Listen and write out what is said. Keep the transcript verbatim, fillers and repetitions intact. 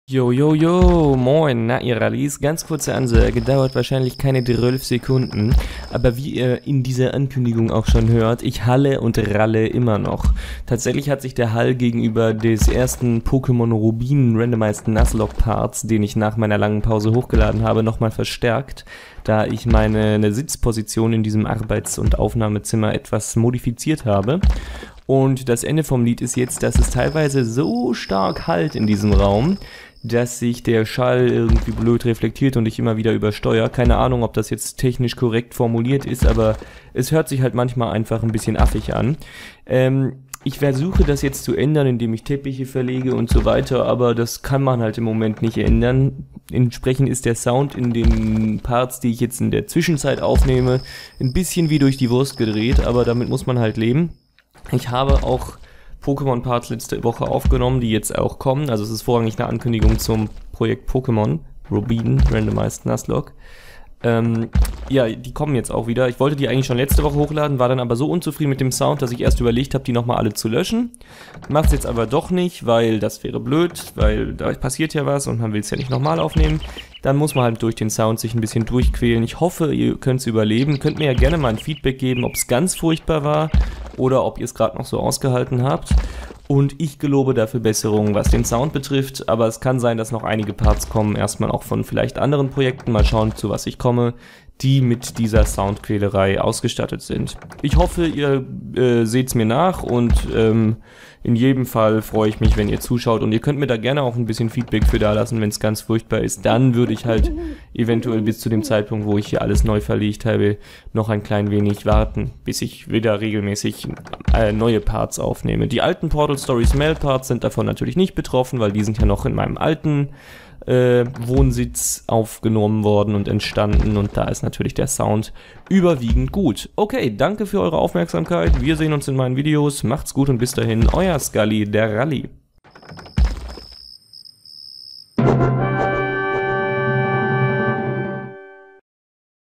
Yo, yo, yo, moin, na ihr Rallis, ganz kurze Ansage, dauert wahrscheinlich keine zwölf Sekunden, aber wie ihr in dieser Ankündigung auch schon hört, ich halle und ralle immer noch. Tatsächlich hat sich der Hall gegenüber des ersten Pokémon Rubin Randomized Nuzlocke Parts, den ich nach meiner langen Pause hochgeladen habe, nochmal verstärkt, da ich meine eine Sitzposition in diesem Arbeits- und Aufnahmezimmer etwas modifiziert habe. Und das Ende vom Lied ist jetzt, dass es teilweise so stark hallt in diesem Raum, dass sich der Schall irgendwie blöd reflektiert und ich immer wieder übersteuere. Keine Ahnung, ob das jetzt technisch korrekt formuliert ist, aber es hört sich halt manchmal einfach ein bisschen affig an. Ähm, ich versuche das jetzt zu ändern, indem ich Teppiche verlege und so weiter, aber das kann man halt im Moment nicht ändern. Entsprechend ist der Sound in den Parts, die ich jetzt in der Zwischenzeit aufnehme, ein bisschen wie durch die Wurst gedreht, aber damit muss man halt leben. Ich habe auch Pokémon-Parts letzte Woche aufgenommen, die jetzt auch kommen. Also es ist vorrangig eine Ankündigung zum Projekt Pokémon Rubin Randomized Nuzlocke. Ähm, ja, die kommen jetzt auch wieder. Ich wollte die eigentlich schon letzte Woche hochladen, war dann aber so unzufrieden mit dem Sound, dass ich erst überlegt habe, die nochmal alle zu löschen. Mach's jetzt aber doch nicht, weil das wäre blöd, weil da passiert ja was und man will es ja nicht nochmal aufnehmen. Dann muss man halt durch den Sound sich ein bisschen durchquälen. Ich hoffe, ihr könnt es überleben. Könnt mir ja gerne mal ein Feedback geben, ob es ganz furchtbar war oder ob ihr es gerade noch so ausgehalten habt. Und ich gelobe dafür Besserungen, was den Sound betrifft, aber es kann sein, dass noch einige Parts kommen, erstmal auch von vielleicht anderen Projekten, mal schauen, zu was ich komme, die mit dieser Soundquälerei ausgestattet sind. Ich hoffe, ihr äh, seht's mir nach und ähm, in jedem Fall freue ich mich, wenn ihr zuschaut und ihr könnt mir da gerne auch ein bisschen Feedback für da lassen, wenn es ganz furchtbar ist. Dann würde ich halt eventuell bis zu dem Zeitpunkt, wo ich hier alles neu verlegt habe, noch ein klein wenig warten, bis ich wieder regelmäßig äh, neue Parts aufnehme. Die alten Portal Stories Mail Parts sind davon natürlich nicht betroffen, weil die sind ja noch in meinem alten Äh, Wohnsitz aufgenommen worden und entstanden und da ist natürlich der Sound überwiegend gut. Okay, danke für eure Aufmerksamkeit, wir sehen uns in meinen Videos, macht's gut und bis dahin, euer Scully, der Rally.